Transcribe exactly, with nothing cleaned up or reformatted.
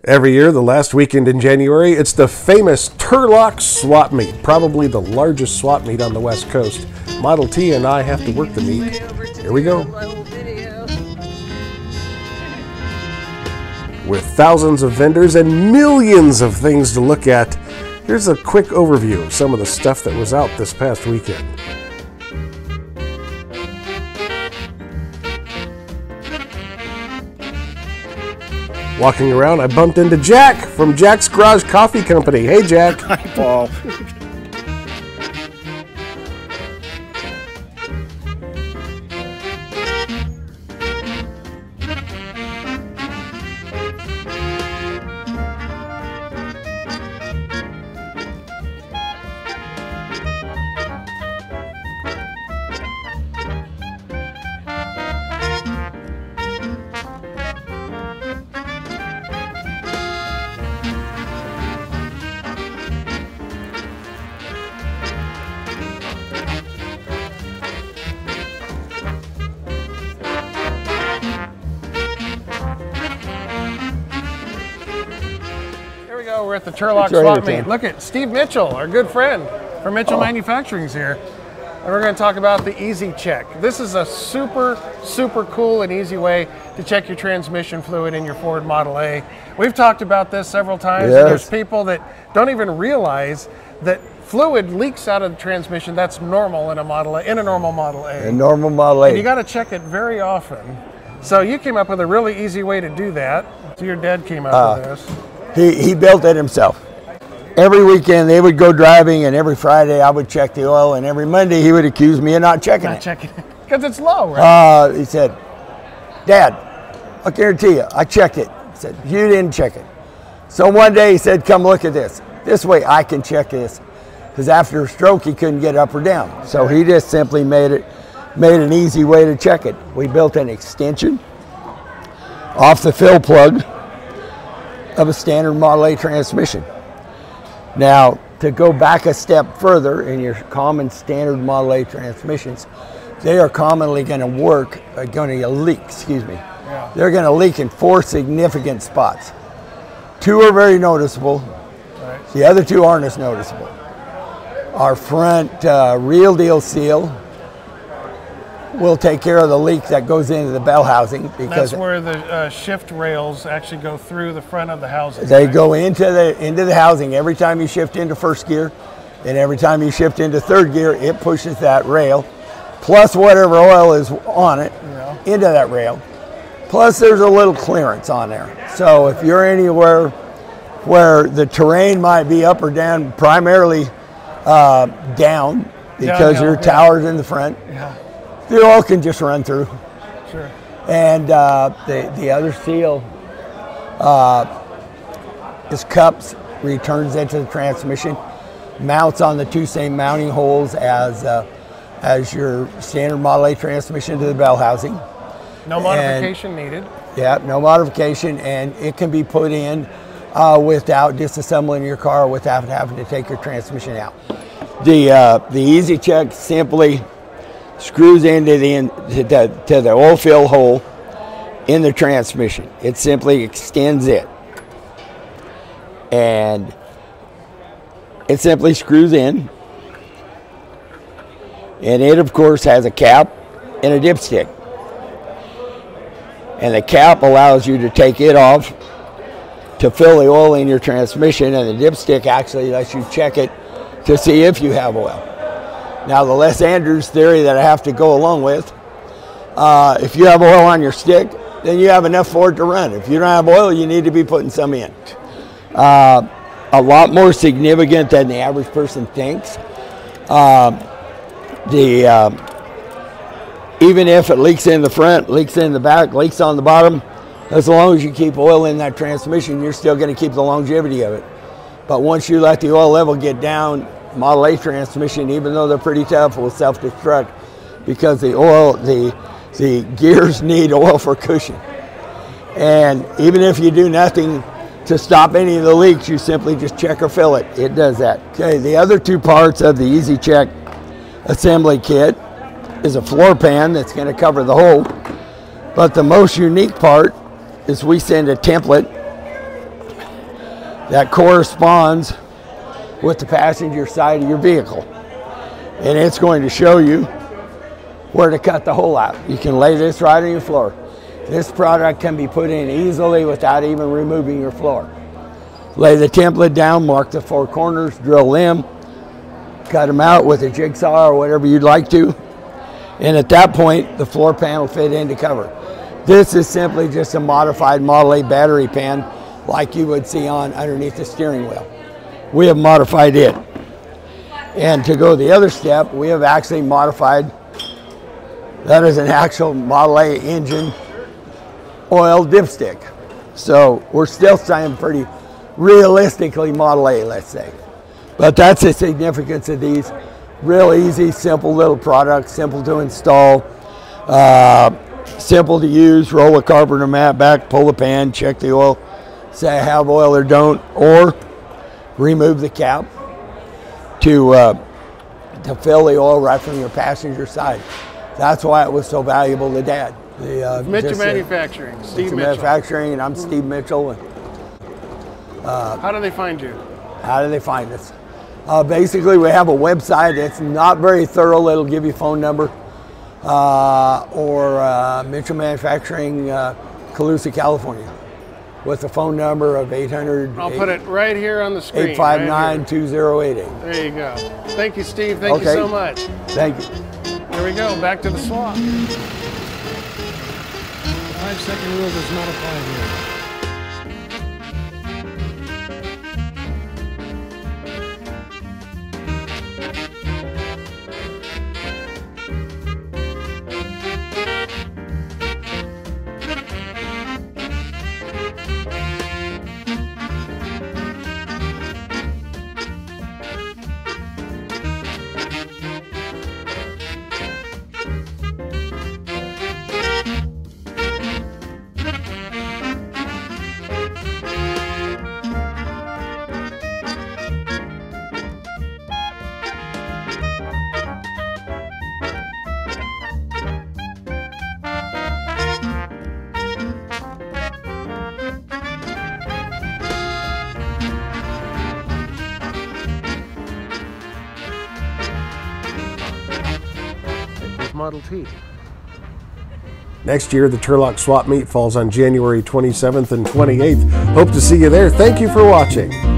Every year, the last weekend in January, it's the famous Turlock Swap Meet, probably the largest swap meet on the West Coast. Model T and I have to work the meet. Here we go. With thousands of vendors and millions of things to look at, here's a quick overview of some of the stuff that was out this past weekend. Walking around, I bumped into Jack from Jack's Garage Coffee Company. Hey, Jack. Hi, Paul. We're at the Turlock Swap Meet. Look at Steve Mitchell, our good friend from Mitchell oh. Manufacturing's here. And we're going to talk about the Easy Check. This is a super, super cool and easy way to check your transmission fluid in your Ford Model A. We've talked about this several times. Yes. And there's people that don't even realize that fluid leaks out of the transmission. That's normal in a Model A, in a normal Model A. A normal Model A. And you got to check it very often. So you came up with a really easy way to do that. So your dad came up uh. with this. He, he built it himself. Every weekend they would go driving, and every Friday I would check the oil, and every Monday he would accuse me of not checking not it. checking it, because it's low, right? Uh, he said, Dad, I guarantee you, I checked it. He said, you didn't check it. So one day he said, come look at this. This way I can check this. Because after a stroke he couldn't get up or down. So he just simply made it, made an easy way to check it. We built an extension off the fill plug of a standard Model A transmission. Now, to go back a step further in your common standard Model A transmissions, they are commonly going to work, uh, going to leak, excuse me. Yeah. They're going to leak in four significant spots. Two are very noticeable. Right. The other two aren't as noticeable. Our front uh, real deal seal will take care of the leak that goes into the bell housing, because that's where the uh, shift rails actually go through the front of the housing. They right? go into the into the housing every time you shift into first gear, and every time you shift into third gear, it pushes that rail, plus whatever oil is on it, yeah. into that rail. Plus there's a little clearance on there. So if you're anywhere where the terrain might be up or down, primarily uh, down, because Downhill, your yeah. tower's in the front, yeah. the oil can just run through. Sure. And uh, the, the other seal uh, is cups, returns into the transmission, mounts on the two same mounting holes as uh, as your standard Model A transmission to the bell housing. No modification and, needed. Yeah, no modification, and it can be put in uh, without disassembling your car, without having to take your transmission out. The, uh, the Easy Check simply screws into the, in, to the to the oil fill hole in the transmission. It simply extends it, and it simply screws in, and it of course has a cap and a dipstick, and the cap allows you to take it off to fill the oil in your transmission, and the dipstick actually lets you check it to see if you have oil. Now, the Les Andrews theory that I have to go along with, uh, if you have oil on your stick, then you have enough for it to run. If you don't have oil, you need to be putting some in. Uh, a lot more significant than the average person thinks. Uh, the uh, even if it leaks in the front, leaks in the back, leaks on the bottom, as long as you keep oil in that transmission, you're still going to keep the longevity of it. But once you let the oil level get down, Model A transmission, even though they're pretty tough, will self-destruct, because the oil, the the gears need oil for cushion. And even if you do nothing to stop any of the leaks, you simply just check or fill it. It does that. Okay, the other two parts of the Easy Check assembly kit is a floor pan that's going to cover the hole. But the most unique part is we send a template that corresponds with the passenger side of your vehicle. And it's going to show you where to cut the hole out. You can lay this right on your floor. This product can be put in easily without even removing your floor. Lay the template down, mark the four corners, drill them, cut them out with a jigsaw or whatever you'd like to. And at that point, the floor pan will fit into cover. This is simply just a modified Model A battery pan like you would see on underneath the steering wheel. We have modified it. And to go the other step, we have actually modified, that is an actual Model A engine oil dipstick. So we're still staying pretty realistically Model A, let's say. But that's the significance of these. Real easy, simple little products, simple to install, uh, simple to use. Roll a carpenter mat back, pull the pan, check the oil, say I have oil or don't, or remove the cap to, uh, to fill the oil right from your passenger side. That's why it was so valuable to Dad. The, uh, Mitchell just, Manufacturing, uh, Steve Mitchell Mitchell. Manufacturing, and I'm Steve Mitchell. And, uh, How do they find you? How do they find us? Uh, basically, we have a website that's not very thorough. It'll give you phone number uh, or uh, Mitchell Manufacturing, uh, Colusa, California, with a phone number of eight hundred. I'll put it right here on the screen. eight five nine, two zero eight eight. There you go. Thank you, Steve. Thank okay. you so much. Thank you. Here we go. Back to the swap. Five second rule does not apply here. Model T. Next year, the Turlock Swap Meet falls on January twenty-seventh and twenty-eighth. Hope to see you there. Thank you for watching.